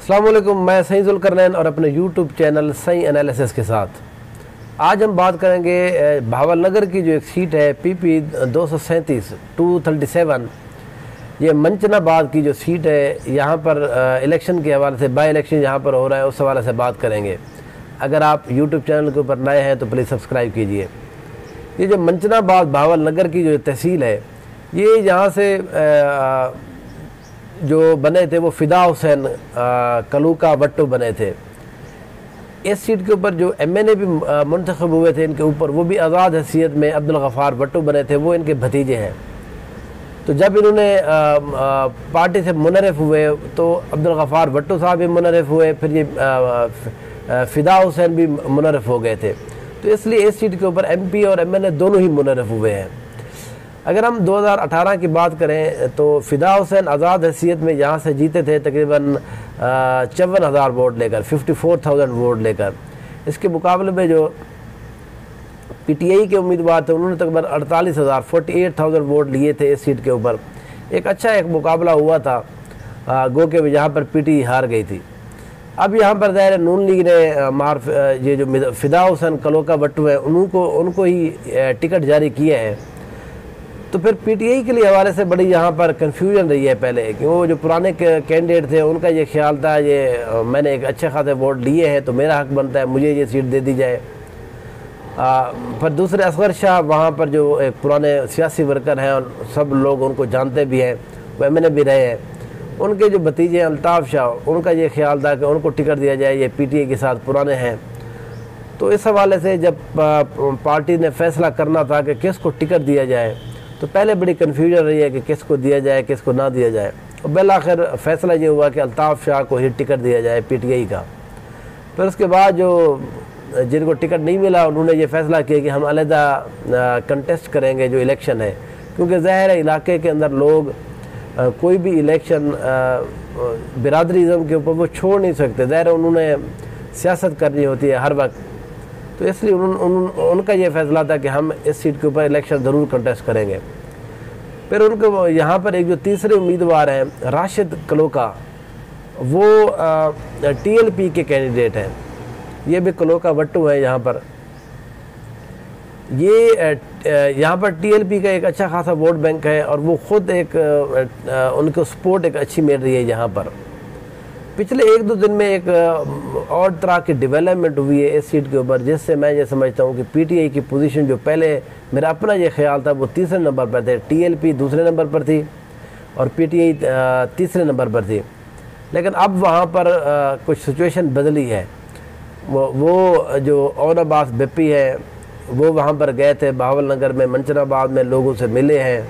अस्सलाम वालेकुम, मैं सही जुल्करनैन और अपने यूट्यूब चैनल सही एनालिसिस के साथ आज हम बात करेंगे भावल नगर की जो एक सीट है PP 237 ये मंचनाबाद की जो सीट है, यहाँ पर इलेक्शन के हवाले से बाई इलेक्शन यहाँ पर हो रहा है, उस हवाले से बात करेंगे। अगर आप यूट्यूब चैनल के ऊपर नए हैं तो प्लीज़ सब्सक्राइब कीजिए। ये जो मंचनाबाद भावल नगर की जो तहसील है, ये यहाँ से जो बने थे वो फ़िदा हुसैन कलूका वट्टू बने थे। इस सीट के ऊपर जो MNA भी मुंतखब हुए थे इनके ऊपर, वो भी आज़ाद हैसियत में अब्दुल गफ़ार वट्टू बने थे, वो इनके भतीजे हैं। तो जब इन्होंने पार्टी से मुनरफ हुए तो अब्दुल गफ़ार वट्टू साहब भी मुनरफ हुए, फिर ये फ़िदा हुसैन भी मुनरफ हो गए थे। तो इसलिए इस सीट के ऊपर MP और MNA दोनों ही मुनरफ हुए हैं। अगर हम 2018 की बात करें तो फ़िदा हुसैन आज़ाद हैसियत में यहाँ से जीते थे तकरीबन 54,000 वोट लेकर, 54,000 वोट लेकर। इसके मुकाबले में जो PTI के उम्मीदवार थे उन्होंने तकरीबन 48,000 वोट लिए थे इस सीट के ऊपर। एक अच्छा एक मुकाबला हुआ था, गो के जहाँ पर PTI हार गई थी। अब यहाँ पर ज़ाहिर नून लीग ने ये जो फ़िदा हुसैन कलूका वट्टू है उनको ही टिकट जारी किया है। तो फिर PTI के लिए हवाले से बड़ी यहाँ पर कन्फ्यूजन रही है पहले, कि वो जो पुराने कैंडिडेट थे उनका ये ख्याल था ये मैंने एक अच्छे खासे वोट लिए हैं तो मेरा हक बनता है, मुझे ये सीट दे दी जाए। पर दूसरे असगर शाह वहाँ पर जो एक पुराने सियासी वर्कर हैं और सब लोग उनको जानते भी हैं, वो MNA भी रहे हैं, उनके जो भतीजे हैं अल्ताफ़ शाह, उनका ये ख्याल था कि उनको टिकट दिया जाए, ये PTI के साथ पुराने हैं। तो इस हवाले से जब पार्टी ने फैसला करना था कि किसको टिकट दिया जाए, तो पहले बड़ी कन्फ्यूजन रही है कि किसको दिया जाए किसको ना दिया जाए। और बिल आखिर फ़ैसला ये हुआ कि अल्ताफ़ शाह को ही टिकट दिया जाए PTI का। फिर उसके बाद जो जिनको टिकट नहीं मिला उन्होंने ये फ़ैसला किया कि हम अलहदा कंटेस्ट करेंगे जो इलेक्शन है, क्योंकि ज़ाहिर है इलाके के अंदर लोग कोई भी इलेक्शन बिरादरीज़म के ऊपर वो छोड़ नहीं सकते। ज़ाहिर है उन्होंने सियासत करनी होती है हर वक्त, तो इसलिए उनका ये फ़ैसला था कि हम इस सीट के ऊपर इलेक्शन ज़रूर कंटेस्ट करेंगे। फिर उनको यहाँ पर एक जो तीसरे उम्मीदवार हैं राशिद कलूका, वो TLP के कैंडिडेट हैं, ये भी कलूका वट्टू है। यहाँ पर यहाँ पर TLP का एक अच्छा खासा वोट बैंक है और वो ख़ुद एक उनको सपोर्ट एक अच्छी मिल रही है। यहाँ पर पिछले 1-2 दिन में एक और तरह की डेवलपमेंट हुई है इस सीट के ऊपर, जिससे मैं ये समझता हूँ कि PTI की पोजीशन जो पहले मेरा अपना ये ख्याल था वो तीसरे नंबर पर थे, TLP दूसरे नंबर पर थी और PTI तीसरे नंबर पर थी। लेकिन अब वहाँ पर कुछ सिचुएशन बदली है। वो जो ओन अब्बास बिप्पी है वो वहाँ पर गए थे भावल नगर में, मंचनाबाद में लोगों से मिले हैं।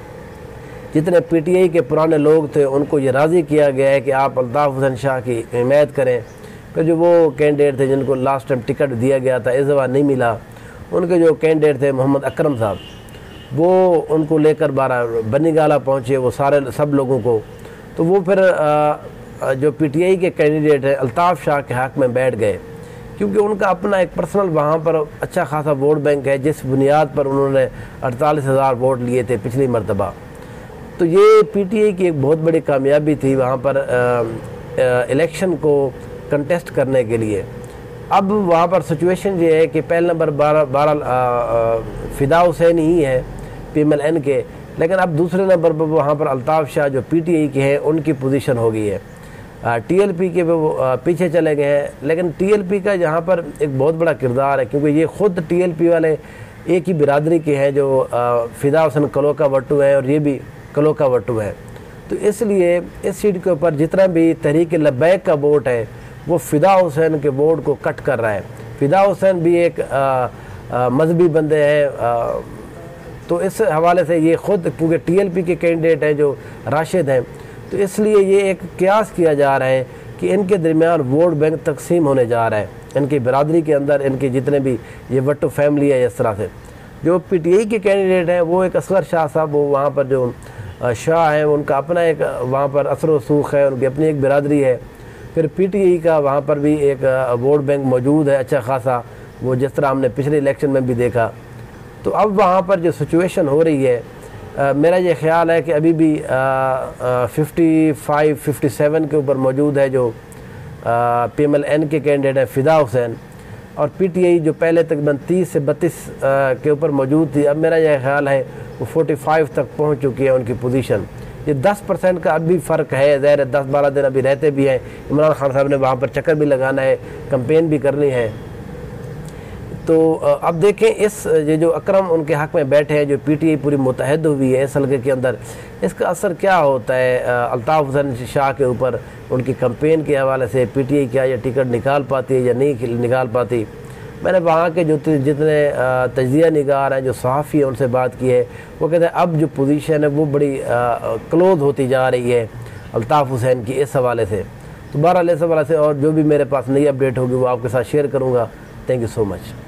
जितने PTI के पुराने लोग थे उनको ये राज़ी किया गया है कि आप अल्ताफ़ हुसैन शाह की हिमायत करें। फिर जो वो कैंडिडेट थे जिनको लास्ट टाइम टिकट दिया गया था, इस दफ़ा नहीं मिला, उनके जो कैंडिडेट थे मोहम्मद अकरम साहब, वो उनको लेकर बनी गाला पहुँचे वो सब लोगों को। तो वो फिर जो PTI के कैंडिडेट हैं अल्ताफ़ शाह के हक़ में बैठ गए, क्योंकि उनका अपना एक पर्सनल वहाँ पर अच्छा खासा वोट बैंक है, जिस बुनियाद पर उन्होंने 48,000 वोट लिए थे पिछली मरतबा। तो ये PTI की एक बहुत बड़ी कामयाबी थी वहाँ पर इलेक्शन को कंटेस्ट करने के लिए। अब वहाँ पर सिचुएशन ये है कि पहले नंबर 12 फ़िदा हुसैन ही है PMLN के, लेकिन अब दूसरे नंबर पर वहाँ पर अल्ताफ़ शाह जो PTI के हैं उनकी पोजीशन हो गई है। TLP के वो पीछे चले गए हैं, लेकिन TLP का यहाँ पर एक बहुत बड़ा किरदार है, क्योंकि ये ख़ुद TLP वाले एक ही बिरादरी के हैं जो फ़िदा हुसैन कलूका वट्टू हैं और ये भी कलूका वट्टू है। तो इसलिए इस सीट के ऊपर जितना भी तहरीक लब्बैक का वोट है वो फ़िदा हुसैन के वोट को कट कर रहा है। फ़िदा हुसैन भी एक मजहबी बंदे हैं, तो इस हवाले से ये ख़ुद क्योंकि TLP के कैंडिडेट हैं जो राशिद हैं, तो इसलिए ये एक क़यास किया जा रहा है कि इनके दरमियान वोट बैंक तकसीम होने जा रहा है। इनकी बिरादरी के अंदर इनके जितने भी ये वट्टू फैमिली है, इस तरह से जो PTI के कैंडिडेट हैं वो एक असगर शाह साहब, वो वहाँ पर जो शाह हैं उनका अपना एक वहाँ पर असर वसूख है, उनकी अपनी एक बिरादरी है। फिर PTI का वहाँ पर भी एक वोट बैंक मौजूद है अच्छा खासा, वो जिस तरह हमने पिछले इलेक्शन में भी देखा। तो अब वहाँ पर जो सिचुएशन हो रही है, मेरा ये ख्याल है कि अभी भी 55-57 के ऊपर मौजूद है जो PMLN के कैंडिडेट हैं फ़िदा हुसैन, और PTI जो पहले तकरीबन 30 से 32 के ऊपर मौजूद थी, अब मेरा यह ख्याल है वो 45 तक पहुंच चुकी है उनकी पोजीशन। ये 10% का अभी फ़र्क है, ज़ाहिर है 10-12 दिन अभी रहते भी हैं। इमरान खान साहब ने वहाँ पर चक्कर भी लगाना है, कैंपेन भी करनी है। तो अब देखें इस ये जो अकरम उनके हक़ में बैठे हैं, जो PTI पूरी मुतहद हुई है इस हल्के के अंदर, इसका असर क्या होता है अल्ताफ़ हुसैन शाह के ऊपर, उनकी कैंपेन के हवाले से PTI क्या ये टिकट निकाल पाती है या नहीं निकाल पाती। मैंने वहाँ के जो जितने तजिया निगार हैं, जो सहाफ़ी हैं, उनसे बात की है, वो कहते हैं अब जो पोजीशन है वो बड़ी क्लोज होती जा रही है अल्ताफ़ हुसैन की इस हवाले से। तो बहरहाल इस हवाले से और जो भी मेरे पास नई अपडेट होगी वो आपके साथ शेयर करूँगा। Thank you so much.